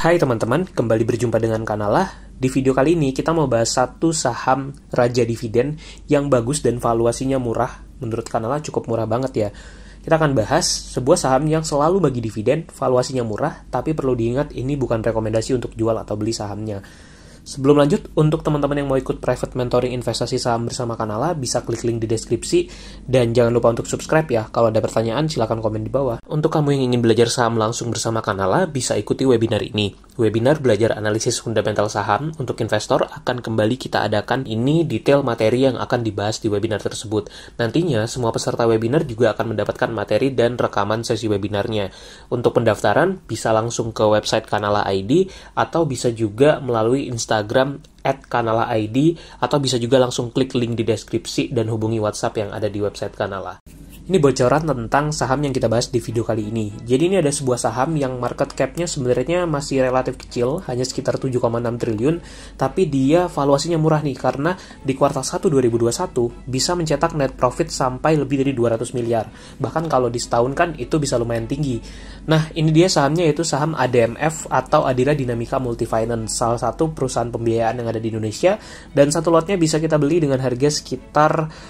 Hai teman-teman, kembali berjumpa dengan Kanala. Di video kali ini kita mau bahas satu saham raja dividen yang bagus dan valuasinya murah. Menurut Kanala cukup murah banget ya. Kita akan bahas sebuah saham yang selalu bagi dividen, valuasinya murah, tapi perlu diingat ini bukan rekomendasi untuk jual atau beli sahamnya. Sebelum lanjut, untuk teman-teman yang mau ikut private mentoring investasi saham bersama Kanala, bisa klik link di deskripsi, dan jangan lupa untuk subscribe ya. Kalau ada pertanyaan, silahkan komen di bawah. Untuk kamu yang ingin belajar saham langsung bersama Kanala, bisa ikuti webinar ini. Webinar belajar analisis fundamental saham untuk investor akan kembali kita adakan. Ini detail materi yang akan dibahas di webinar tersebut. Nantinya, semua peserta webinar juga akan mendapatkan materi dan rekaman sesi webinarnya. Untuk pendaftaran, bisa langsung ke website Kanala ID, atau bisa juga melalui Instagram @kanala_id, atau bisa juga langsung klik link di deskripsi dan hubungi WhatsApp yang ada di website Kanala. Ini bocoran tentang saham yang kita bahas di video kali ini. Jadi ini ada sebuah saham yang market cap-nya sebenarnya masih relatif kecil, hanya sekitar 7,6 triliun, tapi dia valuasinya murah nih, karena di kuartal 1 2021 bisa mencetak net profit sampai lebih dari 200 miliar. Bahkan kalau di setahun kan itu bisa lumayan tinggi. Nah, ini dia sahamnya, yaitu saham ADMF atau Adira Dinamika Multifinance, salah satu perusahaan pembiayaan yang ada di Indonesia, dan satu lotnya bisa kita beli dengan harga sekitar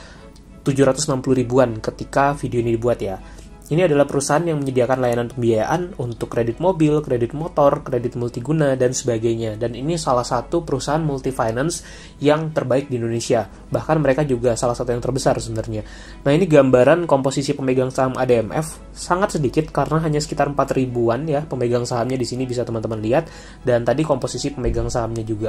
760 ribuan ketika video ini dibuat ya. Ini adalah perusahaan yang menyediakan layanan pembiayaan untuk kredit mobil, kredit motor, kredit multiguna, dan sebagainya. Dan ini salah satu perusahaan multifinance yang terbaik di Indonesia. Bahkan mereka juga salah satu yang terbesar sebenarnya. Nah, ini gambaran komposisi pemegang saham ADMF. Sangat sedikit karena hanya sekitar 4 ribuan ya pemegang sahamnya di sini, bisa teman-teman lihat. Dan tadi komposisi pemegang sahamnya juga.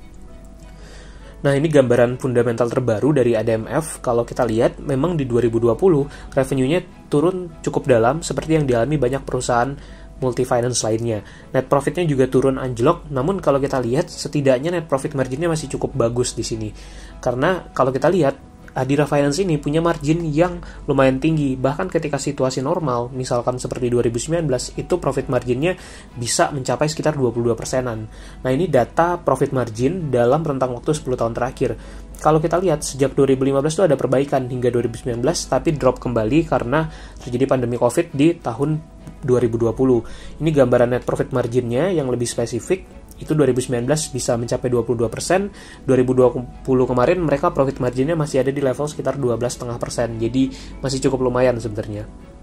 Nah, ini gambaran fundamental terbaru dari ADMF. Kalau kita lihat, memang di 2020, revenue-nya turun cukup dalam, seperti yang dialami banyak perusahaan multifinance lainnya. Net profit-nya juga turun anjlok, namun kalau kita lihat, setidaknya net profit margin-nya masih cukup bagus di sini. Karena kalau kita lihat, Adira Finance ini punya margin yang lumayan tinggi. Bahkan ketika situasi normal, misalkan seperti 2019, itu profit marginnya bisa mencapai sekitar 22%-an. Nah, ini data profit margin dalam rentang waktu 10 tahun terakhir. Kalau kita lihat, sejak 2015 itu ada perbaikan hingga 2019, tapi drop kembali karena terjadi pandemi COVID di tahun 2020. Ini gambaran net profit marginnya yang lebih spesifik. Itu 2019 bisa mencapai 22%, 2020 kemarin mereka profit marginnya masih ada di level sekitar 12,5%, jadi masih cukup lumayan sebenarnya.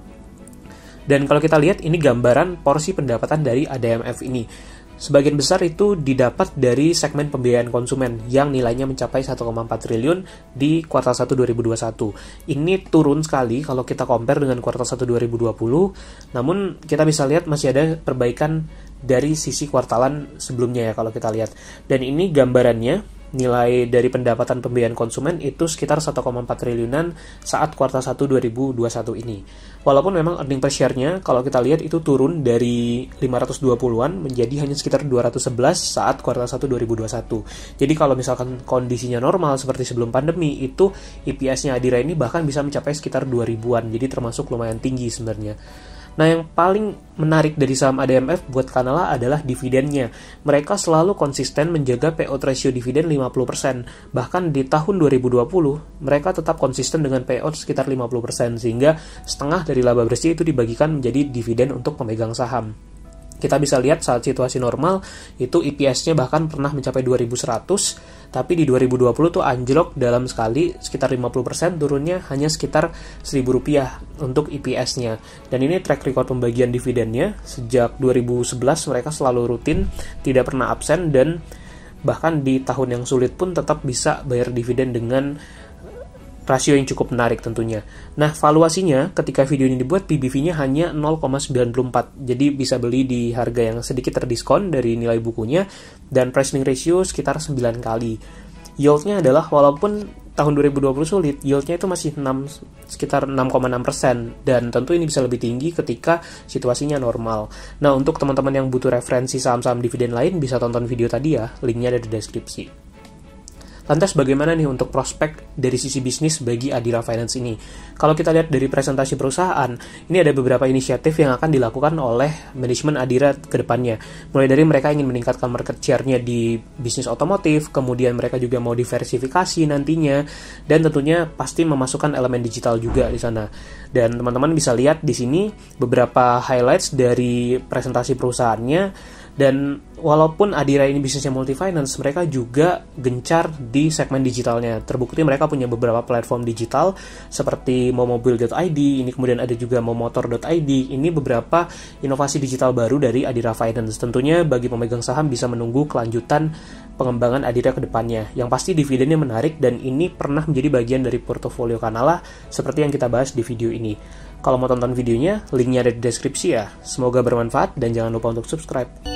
Dan kalau kita lihat, ini gambaran porsi pendapatan dari ADMF ini. Sebagian besar itu didapat dari segmen pembiayaan konsumen yang nilainya mencapai 1,4 triliun di kuartal 1 2021. Ini turun sekali kalau kita compare dengan kuartal 1 2020, namun kita bisa lihat masih ada perbaikan dari sisi kuartalan sebelumnya ya kalau kita lihat. Dan ini gambarannya, nilai dari pendapatan pembiayaan konsumen itu sekitar 1,4 triliunan saat kuartal 1 2021 ini. Walaupun memang earning per share-nya kalau kita lihat itu turun dari 520-an menjadi hanya sekitar 211 saat kuartal 1 2021. Jadi kalau misalkan kondisinya normal seperti sebelum pandemi, itu EPS-nya Adira ini bahkan bisa mencapai sekitar 2000-an. Jadi termasuk lumayan tinggi sebenarnya. Nah, yang paling menarik dari saham ADMF buat Kanala adalah dividennya. Mereka selalu konsisten menjaga payout ratio dividen 50%. Bahkan di tahun 2020, mereka tetap konsisten dengan payout sekitar 50%, sehingga setengah dari laba bersih itu dibagikan menjadi dividen untuk pemegang saham. Kita bisa lihat saat situasi normal, itu EPS-nya bahkan pernah mencapai 2100, tapi di 2020 tuh anjlok dalam sekali, sekitar 50% turunnya hanya sekitar Rp1.000 untuk EPS-nya. Dan ini track record pembagian dividennya, sejak 2011 mereka selalu rutin, tidak pernah absen, dan bahkan di tahun yang sulit pun tetap bisa bayar dividen dengan rasio yang cukup menarik tentunya. Nah, valuasinya ketika video ini dibuat, PBV-nya hanya 0,94. Jadi bisa beli di harga yang sedikit terdiskon dari nilai bukunya, dan price earning ratio sekitar 9 kali. Yield-nya adalah, walaupun tahun 2020 sulit, yield-nya itu masih sekitar 6,6%, dan tentu ini bisa lebih tinggi ketika situasinya normal. Nah, untuk teman-teman yang butuh referensi saham-saham dividen lain, bisa tonton video tadi ya, linknya ada di deskripsi. Lantas bagaimana nih untuk prospek dari sisi bisnis bagi Adira Finance ini? Kalau kita lihat dari presentasi perusahaan, ini ada beberapa inisiatif yang akan dilakukan oleh manajemen Adira ke depannya. Mulai dari mereka ingin meningkatkan market share-nya di bisnis otomotif, kemudian mereka juga mau diversifikasi nantinya, dan tentunya pasti memasukkan elemen digital juga di sana. Dan teman-teman bisa lihat di sini beberapa highlights dari presentasi perusahaannya. Dan walaupun Adira ini bisnisnya multi finance, mereka juga gencar di segmen digitalnya. Terbukti mereka punya beberapa platform digital seperti momobil.id, ini kemudian ada juga momotor.id. Ini beberapa inovasi digital baru dari Adira Finance. Tentunya bagi pemegang saham bisa menunggu kelanjutan pengembangan Adira ke depannya. Yang pasti dividennya menarik dan ini pernah menjadi bagian dari portofolio Kanala seperti yang kita bahas di video ini. Kalau mau tonton videonya, linknya ada di deskripsi ya. Semoga bermanfaat dan jangan lupa untuk subscribe.